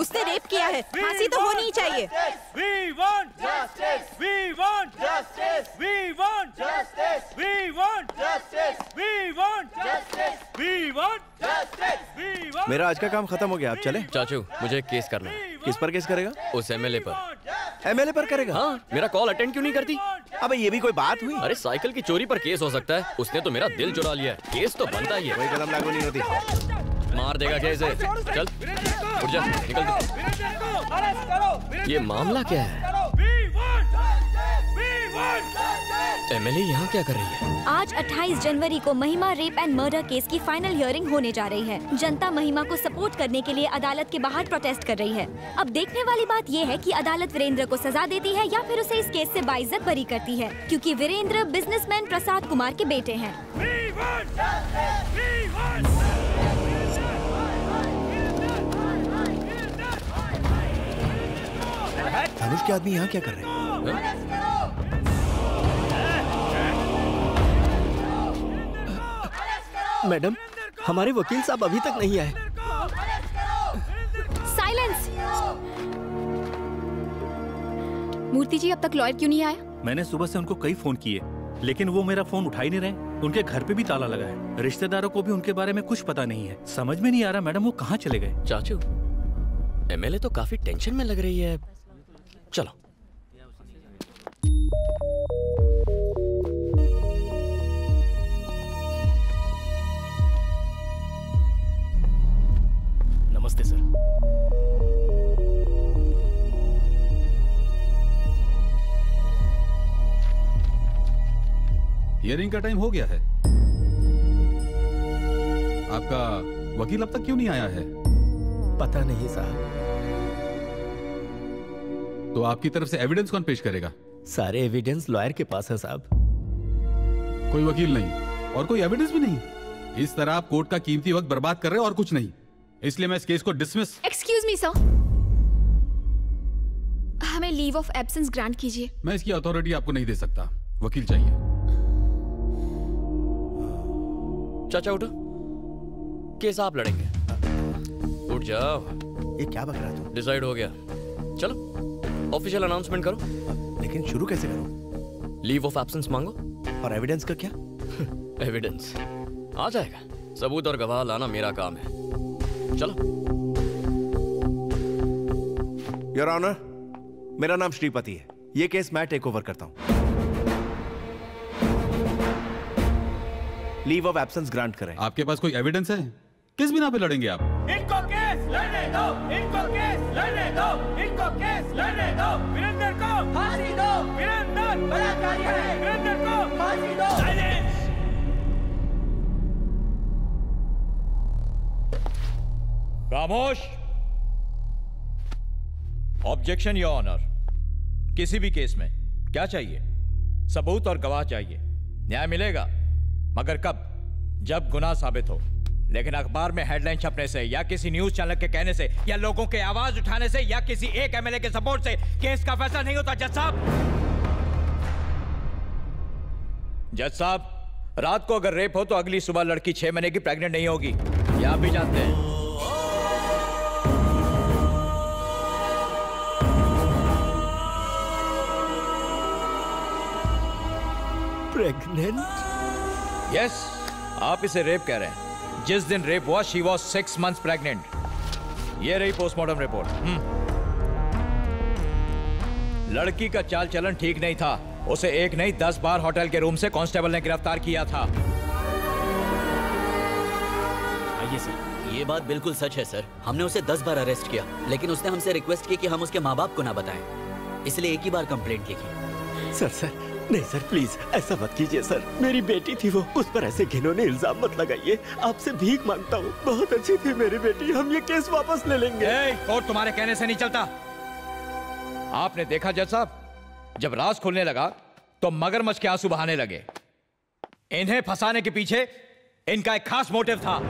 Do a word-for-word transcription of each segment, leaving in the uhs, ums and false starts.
उसने रेप किया है, फांसी तो होनी ही चाहिए। We want justice. We want justice. We want justice. We want justice. We want justice. We want justice. We want। मेरा आज का काम खत्म हो गया, आप चले? चाचू मुझे केस करना है। किस पर केस करेगा? उस एमएलए पर। एमएलए पर करेगा? हाँ, मेरा कॉल अटेंड क्यों नहीं करती? अबे ये भी कोई बात हुई? अरे साइकिल की चोरी पर केस हो सकता है, उसने तो मेरा दिल चुरा लिया है, केस तो बनता ही है। कोई कदम लागू नहीं होती। मार देगा क्या इसे? चल उठ जा, निकल दो। ये मामला क्या है? एमएलए यहाँ क्या कर रही है? आज अट्ठाईस जनवरी को Mahima rape and murder case की फाइनल हियरिंग होने जा रही है। जनता महिमा को सपोर्ट करने के लिए अदालत के बाहर प्रोटेस्ट कर रही है। अब देखने वाली बात ये है कि अदालत वीरेंद्र को सजा देती है या फिर उसे इस केस से बाइज्जत बरी करती है, क्योंकि वीरेंद्र बिजनेसमैन प्रसाद कुमार के बेटे हैं। धनुष के आदमी यहाँ क्या कर रहे हैं? मैडम, हमारे वकील साहब अभी तक नहीं आए। साइलेंस। मूर्ति जी, अब तक लॉयर क्यों नहीं आया? मैंने सुबह से उनको कई फोन किए, लेकिन वो मेरा फोन उठा ही नहीं रहे। उनके घर पे भी ताला लगा है। रिश्तेदारों को भी उनके बारे में कुछ पता नहीं है। समझ में नहीं आ रहा मैडम वो कहाँ चले गए। चाचू, एमएलए तो काफी टेंशन में लग रही है। चलो। नमस्ते सर। हियरिंग का टाइम हो गया है। आपका वकील अब तक क्यों नहीं आया है? पता नहीं साहब। तो आपकी तरफ से एविडेंस कौन पेश करेगा? सारे एविडेंस लॉयर के पास है साहब। कोई वकील नहीं और कोई एविडेंस भी नहीं। इस तरह आप कोर्ट का कीमती वक्त बर्बाद कर रहे हो और कुछ नहीं। इसलिए मैं इस केस को डिसमिस। एक्सक्यूज मी सर, हमें लीव ऑफ एब्सेंस ग्रांट कीजिए। मैं इसकी अथॉरिटी आपको नहीं दे सकता। वकील चाहिए। चाचा उठो, केस आप लड़ेंगे। उठ जाओ। ये क्या बक रहा तू? डिसाइड हो गया, चलो ऑफिशियल अनाउंसमेंट करो। लेकिन शुरू कैसे करूं? लीव ऑफ एब्सेंस मांगो। और एविडेंस का क्या? एविडेंस आ जाएगा, सबूत और गवाह लाना मेरा काम है। चलो। योर ऑनर, मेरा नाम श्रीपति है। ये केस मैं टेक ओवर करता हूं। लीव ऑफ एब्सेंस ग्रांट करें। आपके पास कोई एविडेंस है? किस बिना पे लड़ेंगे आप? इनको केस लड़ने दो, इनको केस लड़ने दो, इनको केस लड़ने दो। वीरेंद्र को फांसी दो। वीरेंद्र बलात्कारी है। वीरेंद्र को फांसी दो। साइलेंस। खामोश। Objection your honour. किसी भी केस में क्या चाहिए? सबूत और गवाह चाहिए। न्याय मिलेगा, मगर कब? जब गुनाह साबित हो। लेकिन अखबार में हेडलाइन छपने से या किसी न्यूज चैनल के कहने से या लोगों के आवाज उठाने से या किसी एक एमएलए के सपोर्ट से केस का फैसला नहीं होता। जज साहब, जज साहब, रात को अगर रेप हो तो अगली सुबह लड़की छह महीने की प्रेग्नेंट नहीं होगी, ये आप भी जानते हैं। प्रेग्नेंट? यस, आप इसे रेप कह रहे हैं। जिस दिन रेप हुआ she was six months pregnant. ये रही पोस्टमार्टम रिपोर्ट। लड़की का चाल चलन ठीक नहीं था। उसे एक नहीं दस बार होटल के रूम से कांस्टेबल ने गिरफ्तार किया था। आइए सर। ये बात बिल्कुल सच है सर। हमने उसे दस बार अरेस्ट किया, लेकिन उसने हमसे रिक्वेस्ट की कि हम उसके माँ बाप को ना बताएं, इसलिए एक ही बार कंप्लेंट लिखी। सर सर नहीं सर, प्लीज ऐसा मत कीजिए सर। मेरी बेटी थी वो, उस पर ऐसे घिनौने इल्जाम मत लगाइए। आपसे भीख मांगता हूँ। बहुत अच्छी थी मेरी बेटी। हम ये केस वापस ले लेंगे। और तुम्हारे कहने से नहीं चलता। आपने देखा जज साहब, जब राज खुलने लगा तो मगरमच्छ के आंसू बहाने लगे। इन्हें फंसाने के पीछे इनका एक खास मोटिव था।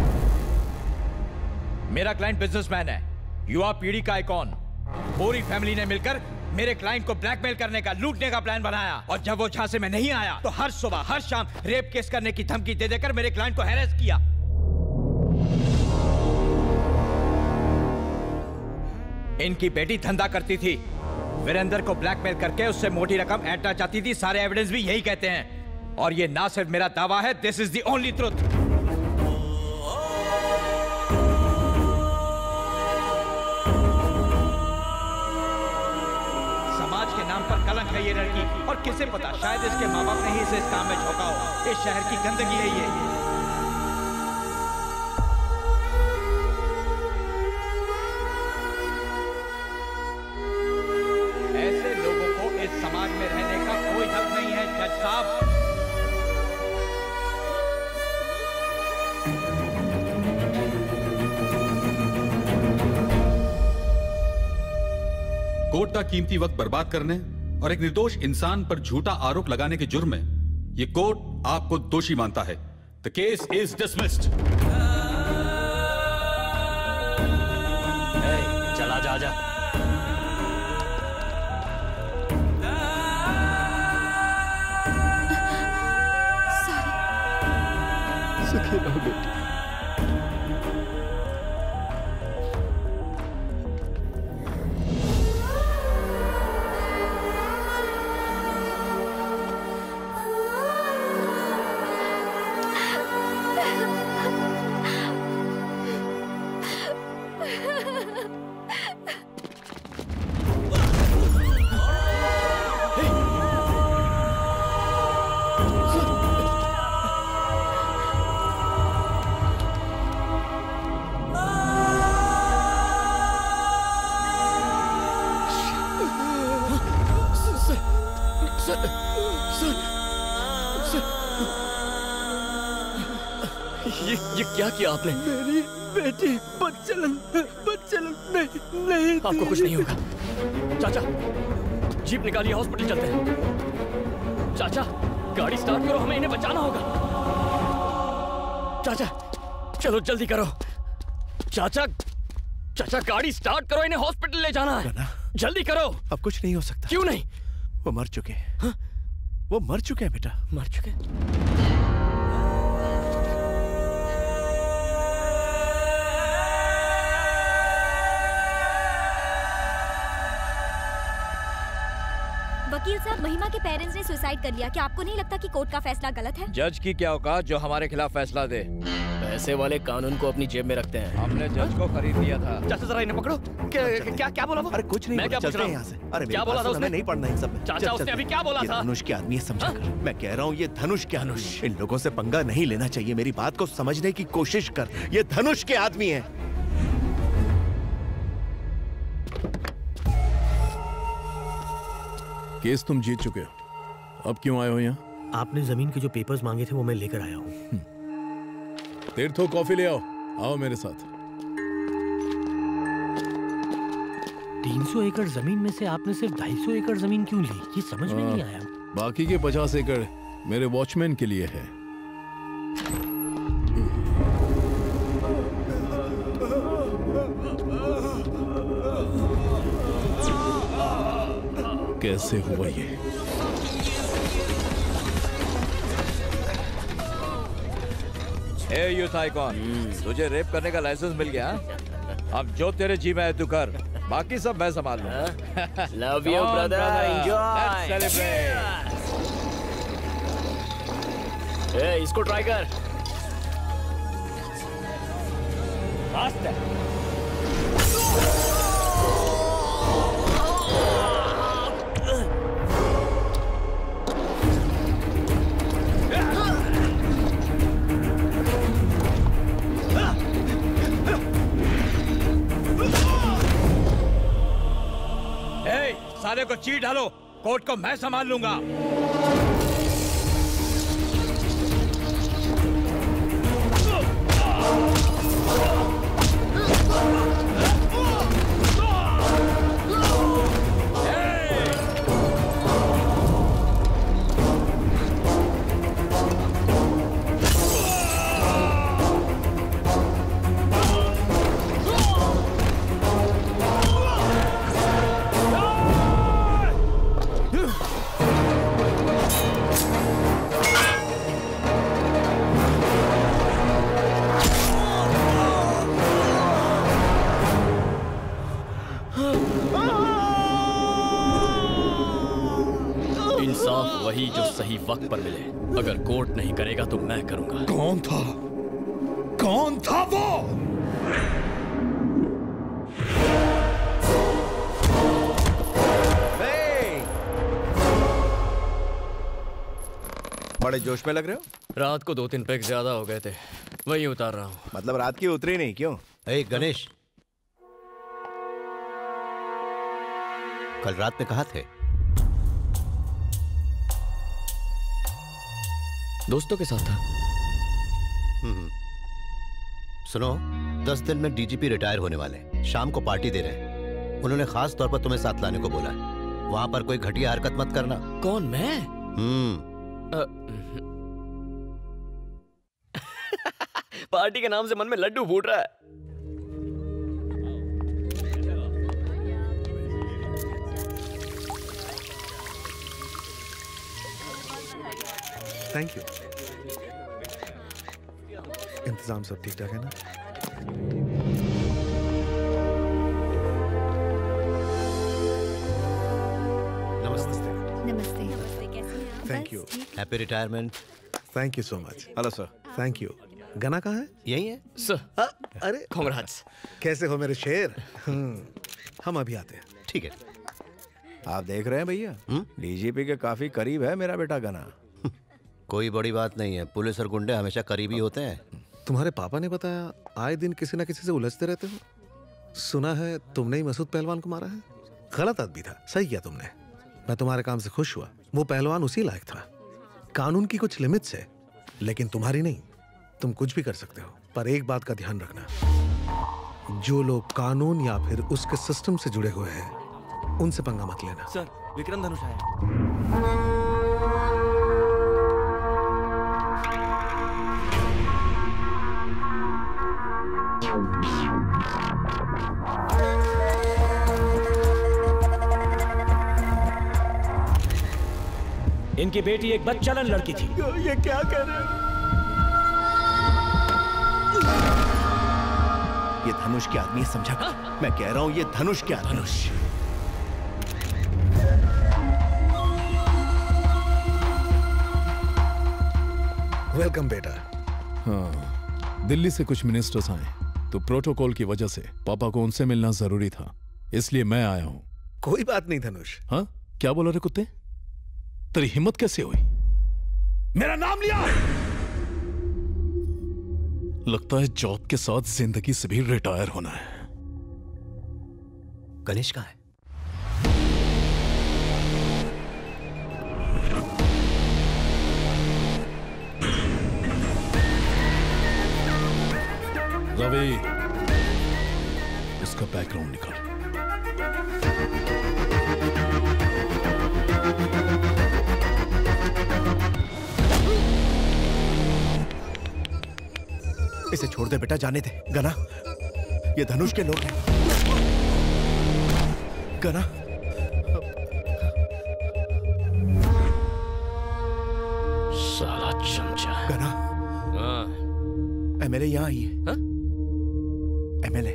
मेरा क्लाइंट बिजनेसमैन है, युवा पीढ़ी का आइकॉन। पूरी फैमिली ने मिलकर मेरे क्लाइंट को ब्लैकमेल करने का, लूटने का प्लान बनाया। और जब वो झांसे में नहीं आया तो हर सुबह हर शाम रेप केस करने की धमकी दे देकर मेरे क्लाइंट को हैरेस किया। इनकी बेटी धंधा करती थी, वीरेंद्र को ब्लैकमेल करके उससे मोटी रकम ऐंठना चाहती थी। सारे एविडेंस भी यही कहते हैं और ये ना सिर्फ मेरा दावा है, this is the only truth. समाज के नाम पर कलंक है ये लड़की और किसे पता, शायद इसके माँ बाप ने ही इसे इस काम में झोंका हो। इस शहर की गंदगी है ये। समाज में रहने का कोई हक नहीं है जज साहब। कोर्ट का कीमती वक्त बर्बाद करने और एक निर्दोष इंसान पर झूठा आरोप लगाने के जुर्म में ये कोर्ट आपको दोषी मानता है। The case is dismissed. चला जा जा। सुखी रहो बेटी। ये ये क्या किया आपने? मेरी बेटी बच्चलन बच्चलन नहीं नहीं आपको कुछ नहीं होगा। चाचा जीप निकालिए, हॉस्पिटल चलते हैं। चाचा गाड़ी स्टार्ट करो, हमें इन्हें बचाना होगा। चाचा चलो जल्दी करो। चाचा चाचा गाड़ी स्टार्ट करो, इन्हें हॉस्पिटल ले जाना है। जल्दी करो। अब कुछ नहीं हो सकता। क्यों नहीं? वो मर चुके हैं। हाँ? वो मर चुके हैं बेटा। मर चुके? वकील साहब, महिमा के पेरेंट्स ने सुसाइड कर लिया। क्या आपको नहीं लगता कि कोर्ट का फैसला गलत है? जज की क्या औकात जो हमारे खिलाफ फैसला दे। पैसे वाले कानून को अपनी जेब में रखते हैं। हमने जज को खरीद लिया था। चाचा जरा इन्हें पकड़ो। क्या क्या क्या बोला वो? अरे कुछ नहीं, मैं क्या पूछ रहा हूँ? यहाँ से। अरे क्या बोला था उसने? नहीं पढ़ना इन सब में। चाचा उसने अभी क्या बोला था? धनुष के आदमी है, समझा कर। मैं कह रहा हूँ ये धनुष के धनुष। इन लोगों से पंगा नहीं लेना चाहिए। मेरी बात को समझने की कोशिश कर। ये धनुष के आदमी है। केस तुम जीत चुके हो, अब क्यों आए हो यहाँ? आपने जमीन के जो पेपर्स मांगे थे वो मैं लेकर आया हूँ। तीर्थो कॉफी ले आओ। आओ मेरे साथ। तीन सौ एकड़ जमीन में से आपने सिर्फ ढाई सौ एकड़ जमीन क्यों ली? ये समझ में नहीं आया। बाकी के पचास एकड़ मेरे वॉचमैन के लिए है। कैसे हुआ ये? ए यूथ आइकॉन, तुझे रेप करने का लाइसेंस मिल गया। अब जो तेरे जी में है तू कर, बाकी सब मैं संभाल लूंगा। Love you brother, enjoy. Let's celebrate. ए इसको ट्राई कर। फास्ट है। साले को चीट डालो, कोर्ट को मैं संभाल लूंगा। वही जो सही वक्त पर मिले। अगर कोर्ट नहीं करेगा तो मैं करूंगा। कौन था? कौन था वो? बड़े जोश में लग रहे हो। रात को दो तीन पैक ज्यादा हो गए थे, वही उतार रहा हूँ। मतलब रात की उतरी नहीं क्यों? ए गणेश, कल रात में कहाँ थे? दोस्तों के साथ था। हम्म। सुनो, दस दिन में डीजीपी रिटायर होने वाले हैं। शाम को पार्टी दे रहे हैं। उन्होंने खास तौर पर तुम्हें साथ लाने को बोला है। वहां पर कोई घटिया हरकत मत करना। कौन, मैं? हम्म। पार्टी के नाम से मन में लड्डू फूट रहा है। Thank you. इंतजाम सब ठीक ठाक है ना? नमस्ते। नमस्ते। नमस्ते, कैसे हैं आप? Thank you. Happy retirement. Thank you so much. Hello sir. Thank you. गना कहाँ है? यही है सर। अरे कांग्रेट्स। कैसे हो मेरे शेर? हम अभी आते हैं। ठीक है। आप देख रहे हैं भैया, डीजीपी के काफी करीब है मेरा बेटा गना। कोई बड़ी बात नहीं है, पुलिस और गुंडे हमेशा करीबी होते हैं। तुम्हारे पापा ने बताया आए दिन किसी ना किसी से उलझते रहते हो। सुना है तुमने ही मसूद पहलवान को मारा है। गलत आदमी था, सही किया तुमने। मैं तुम्हारे काम से खुश हुआ। वो पहलवान उसी लायक था। कानून की कुछ लिमिट्स है, लेकिन तुम्हारी नहीं। तुम कुछ भी कर सकते हो, पर एक बात का ध्यान रखना, जो लोग कानून या फिर उसके सिस्टम से जुड़े हुए हैं उनसे पंगा मत लेना। सर, विक्रम धनुष आया। इनकी बेटी एक बदचलन लड़की थी। ये क्या कह रहे हैं? ये धनुष के आदमी, समझा? मैं कह रहा हूं ये धनुष के आदमी। धनुष। वेलकम बेटा। हाँ, दिल्ली से कुछ मिनिस्टर्स आए तो प्रोटोकॉल की वजह से पापा को उनसे मिलना जरूरी था, इसलिए मैं आया हूं। कोई बात नहीं धनुष। हाँ, क्या बोला रे कुत्ते? तेरी हिम्मत कैसे हुई? मेरा नाम लिया? लगता है जॉब के साथ जिंदगी से भी रिटायर होना है। गणेश कहाँ है? रवि, उसका बैकग्राउंड निकाल। इसे छोड़ दे बेटा, जाने दे। गना, ये धनुष के लोग हैं। गना, साला चमचा। गना, हाँ। एमएलए यहाँ आई है। हाँ? एमएलए।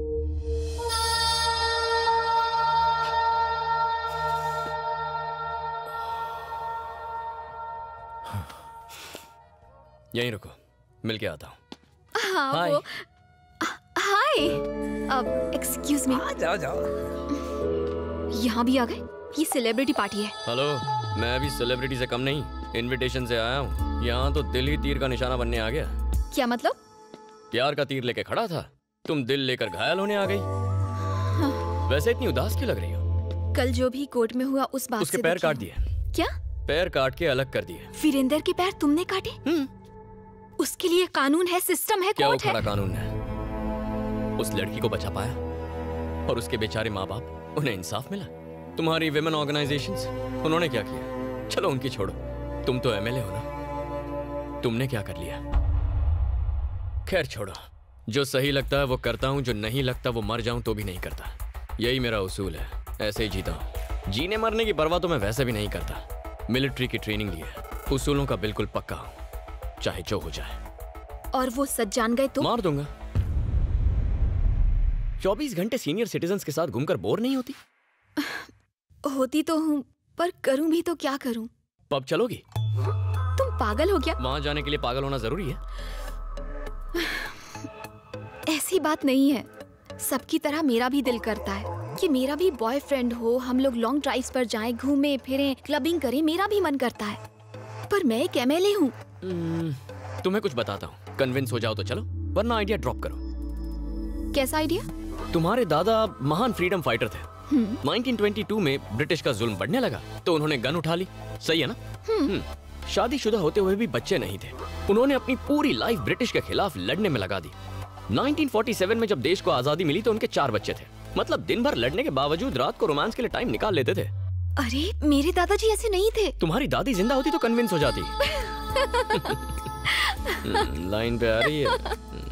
यहीं रुको, मिल के आता हूँ। हाँ हाय। वो हाय। अब एक्सक्यूज मी। जाओ जाओ। यहाँ भी आ गए? ये सेलिब्रिटी पार्टी है। हेलो, मैं भी सेलिब्रिटी से कम नहीं, इनविटेशन से आया हूँ। यहाँ तो दिल ही तीर का निशाना बनने आ गया। क्या मतलब? प्यार का तीर लेके खड़ा था, तुम दिल लेकर घायल होने आ गई। हाँ। वैसे इतनी उदास क्यों लग रही हो? कल जो भी कोर्ट में हुआ उस बात उसके से पैर दुखी काट हूँ। दिए। क्या? पैर काट के अलग कर दिए। वीरेंद्र के पैर तुमने काटे? उसके लिए कानून है, सिस्टम है, क्या वो कोर्ट है। खड़ा कानून है? उस लड़की को बचा पाया और उसके बेचारे माँ बाप, उन्हें इंसाफ मिला। तुम्हारी विमेन ऑर्गेनाइजेशंस, उन्होंने क्या किया? चलो उनकी छोड़ो, तुम तो एमएलए हो ना, तुमने क्या कर लिया? खैर छोड़ो, जो सही लगता है वो करता हूँ, जो नहीं लगता वो मर जाऊं तो भी नहीं करता। यही मेरा उसूल है, ऐसे ही जीता हूँ। जीने मरने की परवाह तो मैं वैसे भी नहीं करता। मिलिट्री की ट्रेनिंग ली है, उसूलों का बिल्कुल पक्का हूँ, चाहे जो हो जाए। और वो सच जान गए तो? मार दूंगा। चौबीस घंटे सीनियर सिटीजन्स के साथ घूमकर बोर नहीं होती? होती तो हूँ, पर करूं भी तो क्या करूं? पब चलोगी? तुम पागल हो गया? वहां जाने के लिए पागल होना जरूरी है? ऐसी बात नहीं है। सबकी तरह मेरा भी दिल करता है कि मेरा भी बॉयफ्रेंड हो, हम लोग लॉन्ग ड्राइव्स पर जाएं, घूमें फिरें, क्लबिंग करें, मेरा भी मन करता है। पर मैं एक एमएलए हूँ। तुम्हें कुछ बताता हूँ, कन्विंस हो जाओ तो चलो, वरना आइडिया ड्रॉप करो। कैसा आइडिया? तुम्हारे दादा महान फ्रीडम फाइटर थे। नाइनटीन ट्वेंटी टू में ब्रिटिश का जुल्म बढ़ने लगा तो उन्होंने गन उठा ली, सही है ना? हम्म। शादीशुदा होते हुए भी बच्चे नहीं थे। उन्होंने अपनी पूरी लाइफ ब्रिटिश के खिलाफ लड़ने में लगा दी। नाइनटीन फोर्टी सेवन में जब देश को आजादी मिली तो उनके चार बच्चे थे। मतलब दिन भर लड़ने के बावजूद रात को रोमांस के लिए टाइम निकाल लेते थे। अरे मेरे दादाजी ऐसे नहीं थे। तुम्हारी दादी जिंदा होती तो कन्विंस हो जाती। लाइन पे आ रही है।